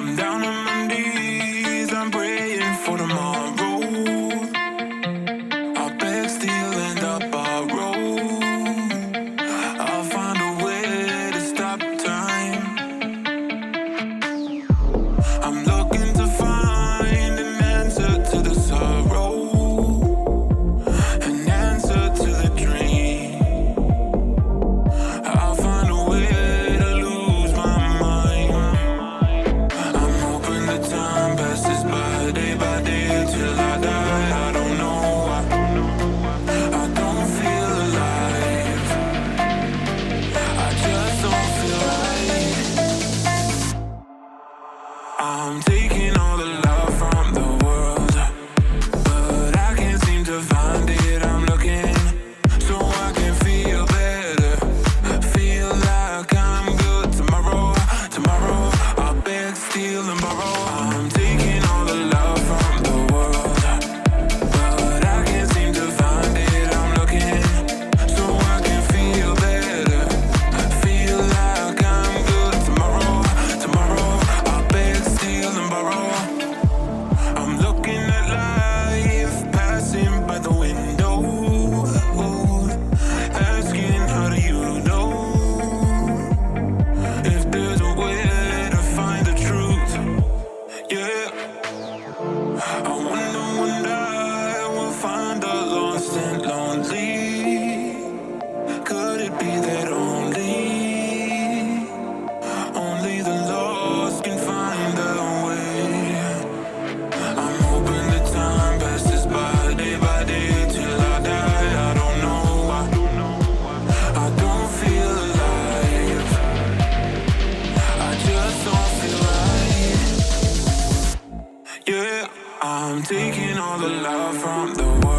I'm down on my knees, I'm praying for tomorrow. I beg, steal, and I borrow. I'll find a way to stop time. I'm looking to find an answer to the sorrow, an answer to the dream. I'll find a way to lose my mind. I'm hoping the time passes by day till I die. I don't know why I don't feel alive. I just don't feel right. I'm taking all the love from the world, but I can't seem to find it. I'm looking so I can feel better, feel like I'm good tomorrow. Tomorrow I'll beg, steal, and borrow. I'm taking all the love from the world, but I can't seem to find it. I'm looking so I can feel better, feel like I'm good tomorrow. Tomorrow I'll beg, steal, and borrow. I'm looking at life passing by the window, asking how do you know if there's a way to find the truth. Yeah, I wonder when I will find the lost and lonely. Could it be that only the lost can find their way? I'm hoping the time passes by day till I die. I don't know why I don't feel alive. I just don't feel right. Yeah, I'm taking all the love from the world.